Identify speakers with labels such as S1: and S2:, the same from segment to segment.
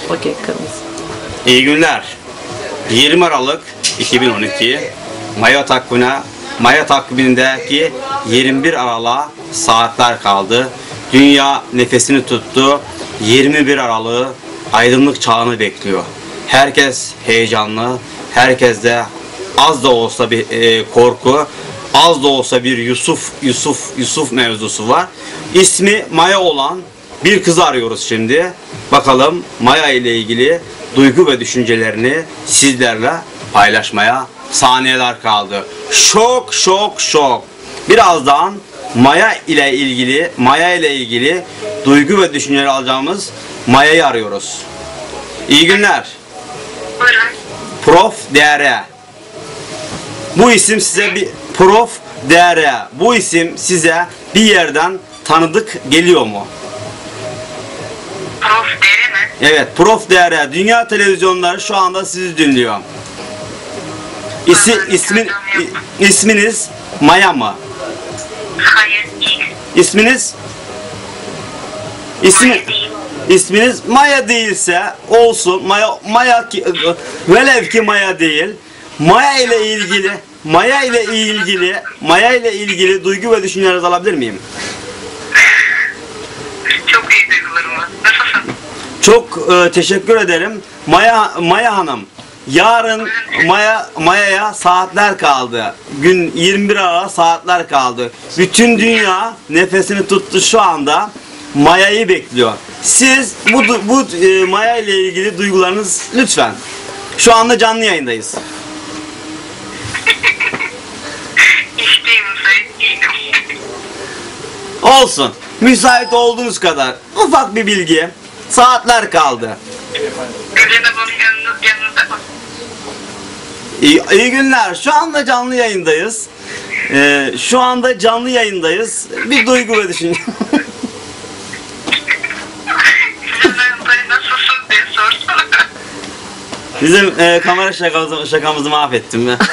S1: Okey, kırmızı.
S2: İyi günler. 20 Aralık 2012 Maya takvimindeki 21 Aralık'a saatler kaldı. Dünya nefesini tuttu. 21 Aralık'ı aydınlık çağını bekliyor. Herkes heyecanlı. Herkeste az da olsa bir korku, az da olsa bir Yusuf mevzusu var. İsmi Maya olan bir kızı arıyoruz şimdi. Bakalım Maya ile ilgili duygu ve düşüncelerini sizlerle paylaşmaya saniyeler kaldı. Şok. Birazdan Maya ile ilgili duygu ve düşünceleri alacağımız Maya'yı arıyoruz. İyi günler.
S3: Buyurun.
S2: Prof DR. Bu isim size bir Prof DR. Bu isim size bir yerden tanıdık geliyor mu?
S3: Prof deri mi?
S2: Evet, Prof DR. Dünya televizyonları şu anda sizi dinliyor. İsminiz Maya mı?
S3: Hayır değil.
S2: İsminiz?
S3: Hayır değil.
S2: İsminiz Maya değilse olsun. Maya ki, velev ki Maya değil. Maya ile ilgili duygu ve düşüncelerinizi alabilir miyim?
S3: Çok iyi duygularım var. Nasılsın?
S2: Çok teşekkür ederim. Maya Hanım. Yarın Maya'ya saatler kaldı. Gün 21 Aralık saatler kaldı. Bütün dünya nefesini tuttu şu anda. Maya'yı bekliyor. Siz bu Maya ile ilgili duygularınız lütfen. Şu anda canlı yayındayız.
S3: İşteyim, müsait değilim.
S2: Olsun. Müsait olduğunuz kadar ufak bir bilgi. Saatler kaldı.
S3: Gülene bana yanınızda mı?
S2: İyi günler. Şu anda canlı yayındayız. Bir duygu ve düşünce.
S3: Sizin yanınızda nasılsın diye sorsana.
S2: Bizim kamera şakamızı mahvettim ben.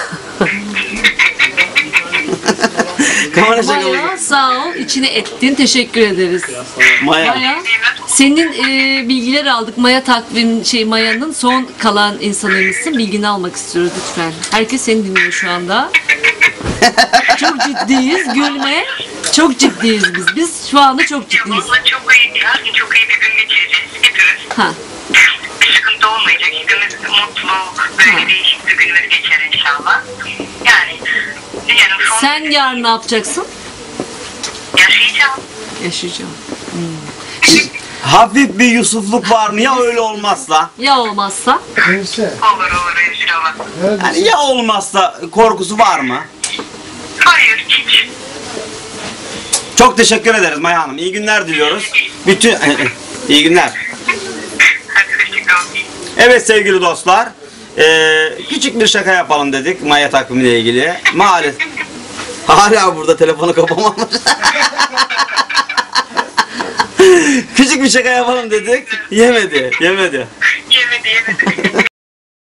S2: Kamera şakamızı.
S1: Maya sağ ol, içine ettin. Teşekkür ederiz.
S2: Maya.
S1: Maya, senin bilgiler aldık. Maya'nın son kalan insanıymışsın. Bilgini almak istiyoruz lütfen. Herkes seni dinliyor şu anda. Çok ciddiyiz, gülme. Çok ciddiyiz biz. Biz şu anda çok ciddiyiz.
S3: Valla çok iyi bir gün geçireceğiz hepimiz.
S1: Ha.
S3: Bir sıkıntı olmayacak. Hepimiz mutlu, böyle değişik bir günümüz geçer inşallah. Yani dünyanın son...
S1: Sen yarın ne yapacaksın?
S3: Yaşayacağım.
S1: Yaşayacağım.
S2: Hafif bir Yusufluk var mı? Ya öyle olmazsa?
S1: Ya olmazsa?
S3: Olur inşallah.
S2: Yani ya olmazsa korkusu var mı?
S3: Hayır hiç.
S2: Çok teşekkür ederiz Maya Hanım. İyi günler diliyoruz. İyi günler.
S3: Hadi hoşçakalın.
S2: Evet sevgili dostlar. Küçük bir şaka yapalım dedik Maya takvimiyle ilgili. Maalesef. Hala burada telefonu kapamamış. Küçük bir şaka yapalım dedik. Yemedi.
S3: Yemedi.